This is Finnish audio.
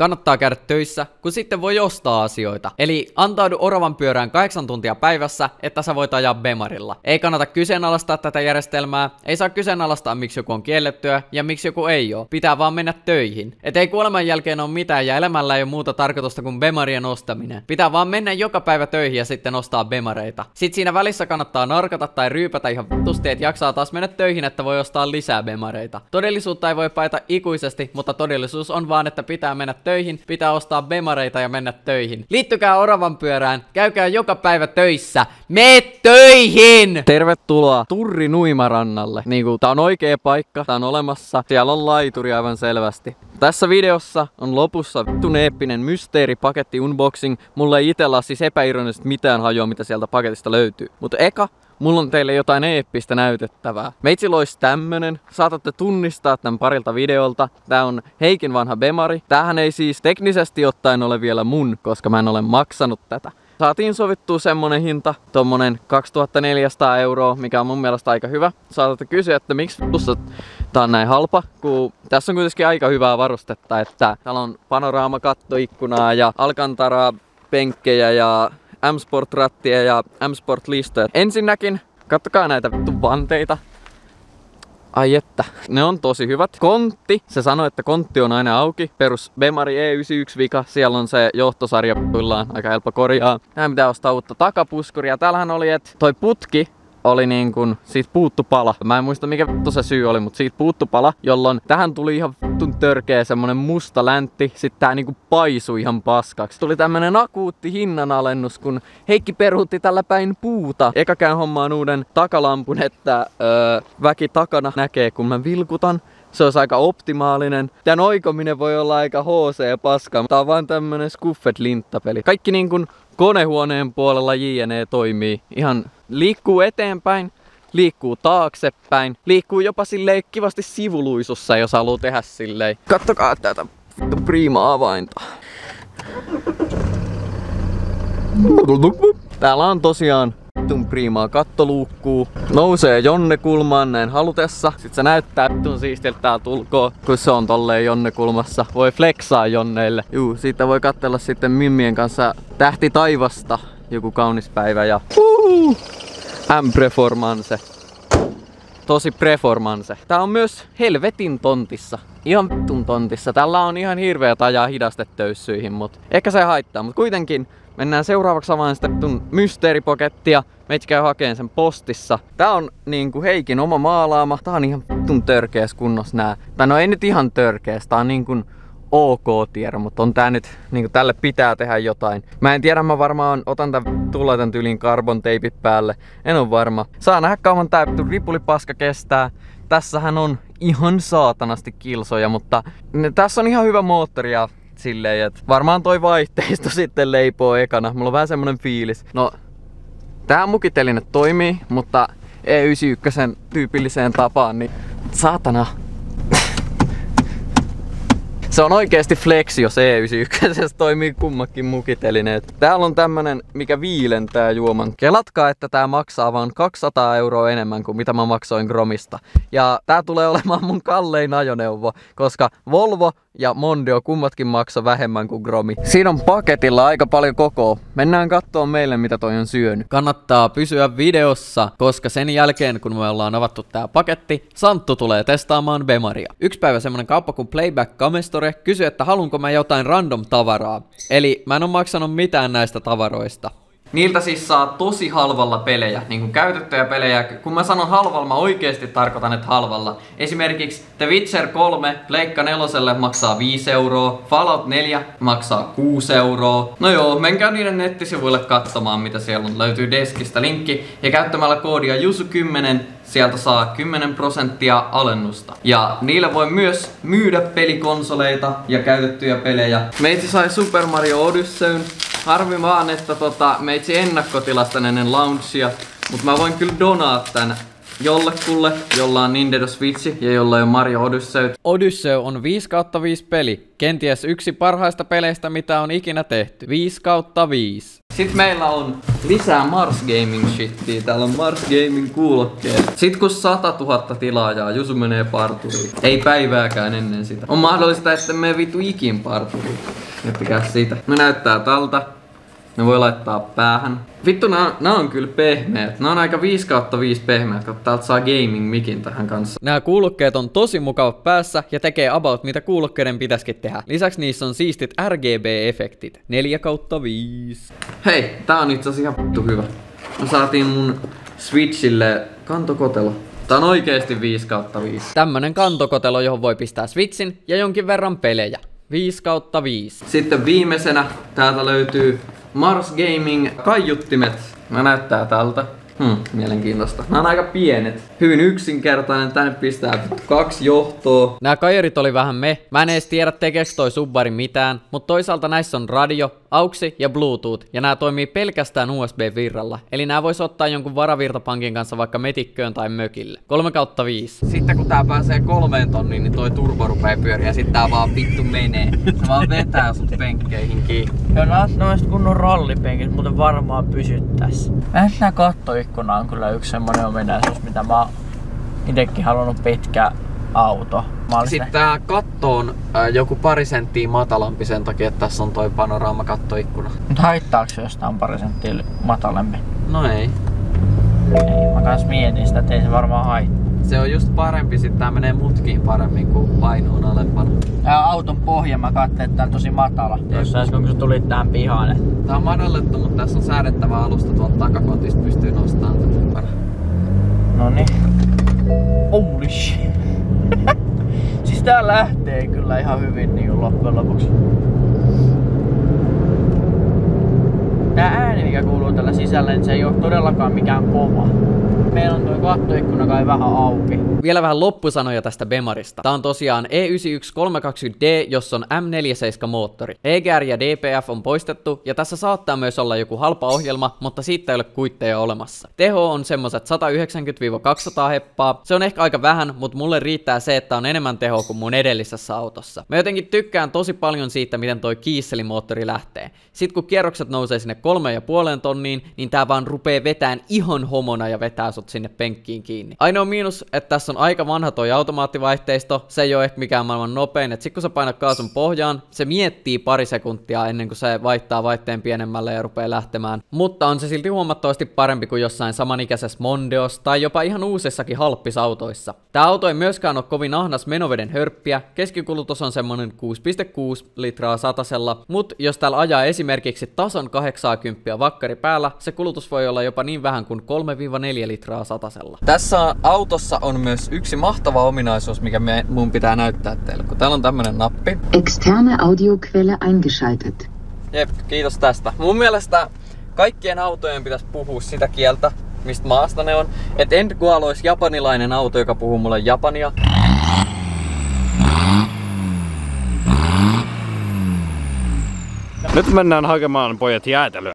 kannattaa käydä töissä, kun sitten voi ostaa asioita. Eli antaudu oravan pyörään 8 tuntia päivässä, että sä voit ajaa bemarilla. Ei kannata kyseenalaistaa tätä järjestelmää, ei saa kyseenalaistaa miksi joku on kiellettyä ja miksi joku ei oo. Pitää vaan mennä töihin. Et ei kuoleman jälkeen ole mitään ja elämällä ei ole muuta tarkoitusta kuin bemarien ostaminen. Pitää vaan mennä joka päivä töihin ja sitten ostaa bemareita. Sitten siinä välissä kannattaa narkata tai ryypätä ihan vittusti, et jaksaa taas mennä töihin, että voi ostaa lisää bemareita. Todellisuutta ei voi paeta ikuisesti, mutta todellisuus on vaan, että pitää mennä töihin, pitää ostaa bemareita ja mennä töihin. Liittykää oravan pyörään, käykää joka päivä töissä. Mene töihin! Tervetuloa Turrin uimarannalle. Tää on oikea paikka, tää on olemassa, siellä on laituri aivan selvästi. Tässä videossa on lopussa vittun eeppinen mysteeripaketti unboxing. Mulla ei itellä ole siis epäironisesti mitään hajua, mitä sieltä paketista löytyy. Mutta eka, mulla on teille jotain eeppistä näytettävää. Meitsillä olisi tämmönen. Saatatte tunnistaa tämän parilta videolta. Tää on Heikin vanha bemari. Tämähän ei siis teknisesti ottaen ole vielä mun, koska mä en ole maksanut tätä. Saatiin sovittua semmonen hinta, tommonen 2400 €, mikä on mun mielestä aika hyvä. Saatatte kysyä, että miksi tuossa tää on näin halpa, kun tässä on kuitenkin aika hyvää varustetta, että täällä on panoraamakattoikkunaa ja Alcantaraa penkkejä ja M-Sport-rattia ja M-Sport-listoja. Ensinnäkin, kattokaa näitä vittu vanteita. Ai että, ne on tosi hyvät. Kontti, se sanoo, että kontti on aina auki. Perus Bemari E91 vika, siellä on se johtosarja pyllaan, aika helppo korjaa. Tähän pitää ostaa uutta takapuskuria. Täällähän oli, että toi putki oli siitä puuttu pala. Mä en muista mikä vittu se syy oli, mutta siitä puuttu pala, jolloin tähän tuli ihan vittun törkeä semmonen musta läntti. Sitten tää paisui ihan paskaksi. Tuli tämmönen akuutti hinnanalennus, kun Heikki peruutti tällä päin puuta. Eka käyn hommaan uuden takalampun, että väki takana näkee kun mä vilkutan. Se olisi aika optimaalinen. Tän oikominen voi olla aika HC ja paskaa. Tää on vaan tämmönen Scuffed-linttapeli. Kaikki konehuoneen puolella JNE toimii. Ihan liikkuu eteenpäin, liikkuu taaksepäin, liikkuu jopa silleen kivasti sivuluisussa, jos haluaa tehdä silleen. Kattokaa tätä prima avainta. Täällä on tosiaan priimaa kattoluukkuu. Nousee jonnekulmaan näin halutessa. Sitten se näyttää siistiltä täältä ulkoa, kun se on tolleen jonnekulmassa. Voi flexaa jonneille. Juu, siitä voi katsella sitten mimmien kanssa tähti taivasta. Joku kaunis päivä ja M-performance. Tosi performance. Tää on myös helvetin tontissa. Ihan vittun tontissa. Tällä on ihan hirveät ajaa hidastettöyssyihin, mut ehkä se haittaa. Mut kuitenkin mennään seuraavaksi avaan sitä mysteeripakettia. Meitä käy hakeen sen postissa. Tää on Heikin oma maalaama. Tää on ihan vittun törkeäs kunnossa nää. Tai no ei nyt ihan törkeäs. Tää on OK-tiedä, mutta on tää nyt, tälle pitää tehdä jotain. Mä en tiedä, mä varmaan otan tän tyyliin carbon teipit päälle. En oo varma. Saa nähdä kauan tää ripulipaska kestää. Tässähän on ihan saatanasti kilsoja, mutta tässä on ihan hyvä moottori ja silleen, että varmaan toi vaihteisto sitten leipoo ekana. Mulla on vähän semmonen fiilis. No, tää mukiteline toimii, mutta E91 tyypilliseen tapaan, niin saatana. Se on oikeesti flexi, jos E91 toimii kummakin mukitelineet. Täällä on tämmönen, mikä viilentää juoman. Kelatkaa, että tää maksaa vaan 200 € enemmän kuin mitä mä maksoin Gromista. Ja tää tulee olemaan mun kallein ajoneuvo, koska Volvo ja Mondeo kummatkin maksaa vähemmän kuin Gromi. Siinä on paketilla aika paljon kokoa. Mennään kattoo meille, mitä toi on syönyt. Kannattaa pysyä videossa, koska sen jälkeen, kun me ollaan avattu tää paketti, Santtu tulee testaamaan bemaria. Yksi päivä semmonen kauppa kuin Playback Camestore kysyi, että haluanko mä jotain random tavaraa. Eli mä en oo maksanut mitään näistä tavaroista. Niiltä siis saa tosi halvalla pelejä, käytettyjä pelejä. Kun mä sanon halvalla, mä oikeesti tarkoitan, että halvalla. Esimerkiksi The Witcher 3 Pleikka 4 maksaa 5 €, Fallout 4 maksaa 6 €. No joo, menkää niiden nettisivuille katsomaan, mitä siellä on. Löytyy deskistä linkki. Ja käyttämällä koodia JUSU10 sieltä saa 10% alennusta. Ja niillä voi myös myydä pelikonsoleita ja käytettyjä pelejä. Meitsi sai Super Mario Odysseyn. Harmi vaan, että meitsi ennakkotilasta ennen launchia, mutta mä voin kyllä donaa tän jollekulle, jolla on Nintendo Switch ja jolla on Mario Odyssey. Odyssey on 5/5 peli. Kenties yksi parhaista peleistä, mitä on ikinä tehty. 5/5. Sitten meillä on lisää Mars Gaming shittiä. Täällä on Mars Gaming kuulokkeet. Sitten kun 100 000 tilaajaa, Jusu menee parturiin. Ei päivääkään ennen sitä. On mahdollista, että me vittu ikin parturiin. Miettikää sitä. Ne näyttää tältä. Ne voi laittaa päähän. Vittu, nää on kyllä pehmeät. Nää on aika 5/5 pehmeät, kun täältä saa gaming mikin tähän kanssa. Nämä kuulokkeet on tosi mukavat päässä ja tekee about mitä kuulokkeiden pitäisikin tehdä. Lisäksi niissä on siistit RGB-efektit. 4/5. Hei, tää on itse asiassa ihan vittu hyvä. Me saatiin mun Switchille kantokotelo. Tää on oikeesti 5/5. Tämmönen kantokotelo, johon voi pistää Switchin ja jonkin verran pelejä. 5/5. Sitten viimeisenä täältä löytyy Mars Gaming kaiuttimet. Nämä näyttää tältä. Mielenkiintoista. Nämä on aika pienet. Hyvin yksinkertainen. Tänne pistää 2 johtoa. Nämä kaiurit oli vähän Mä en edes tiedä tekeekö toi subbari mitään. Mutta toisaalta näissä on radio, AUXi ja Bluetooth. Ja nämä toimii pelkästään USB-virralla. Eli nämä vois ottaa jonkun varavirtapankin kanssa vaikka metikköön tai mökille. 3/5. Sitten kun tää pääsee 3 tonniin, niin toi turbo rupee pyöriä. Ja sit tää vaan vittu menee. Se vaan vetää sut penkkeihin kiinni. Joo, noista kunnon rollipenkit muuten varmaan pysyttäis. Nää kattoikkuna on kyllä yksi semmonen ominaisuus, mitä mä oon itekin halunnut pitkä auto. Sitten tää katto on joku pari senttiä matalampi sen takia, että tässä on toi panoraamakattoikkuna. Mut haittaako se, jos tää on pari senttiä matalempi? No ei. Ei, mä kans mietin sitä, että ei se varmaan haittaa. Se on just parempi, sit tää menee mutkiin paremmin kuin paino on alempana. Tää auton pohja mä katsoin, että tää on tosi matala. Jos äsken kun sä tulit tähän pihaan. Tää on madallettu, mutta tässä on säädettävä alusta tuolta takakontista pystyy nostamaan tätä. Noniin. Holy shit. Siis tää lähtee kyllä ihan hyvin niin loppujen lopuksi. Tää ääni mikä kuuluu tällä sisällä, niin se ei oo todellakaan mikään kova. Meillä on toi kattoikkuna kai vähän auki. Vielä vähän loppusanoja tästä Bemarista. Tää on tosiaan E91320D, jossa on M47 moottori. EGR ja DPF on poistettu, ja tässä saattaa myös olla joku halpa ohjelma, mutta siitä ei ole kuitteja olemassa. Teho on semmoset 190-200 heppaa. Se on ehkä aika vähän, mutta mulle riittää se, että on enemmän tehoa kuin mun edellisessä autossa. Mä jotenkin tykkään tosi paljon siitä, miten toi kiisselimoottori lähtee. Sitten kun kierrokset nousee sinne 3,5 tonniin, niin tää vaan rupee vetään ihan homona ja vetää sut sinne penkkiin kiinni. Ainoa miinus, että tässä on aika vanha toi automaattivaihteisto, se ei ole ehkä mikään maailman nopein, että sit kun sä painat kaasun pohjaan, se miettii pari sekuntia ennen kuin se vaihtaa vaihteen pienemmälle ja rupeaa lähtemään. Mutta on se silti huomattavasti parempi kuin jossain samanikäisessä Mondeos tai jopa ihan uusissakin halppisautoissa. Tää auto ei myöskään ole kovin ahnas menoveden hörppiä, keskikulutus on semmonen 6,6 litraa satasella, mut jos täällä ajaa esimerkiksi tason 80 vakkari päällä, se kulutus voi olla jopa niin vähän kuin 3-4 litraa satasella. Tässä autossa on myös yksi mahtava ominaisuus, mikä mun pitää näyttää teille, kun täällä on tämmönen nappi. Externe Audioquelle eingeschaltet. Jep, kiitos tästä. Mun mielestä kaikkien autojen pitäisi puhua sitä kieltä, mistä maasta ne on. Et en kun olisi japanilainen auto, joka puhuu mulle japania. Nyt mennään hakemaan pojat jäätelöä.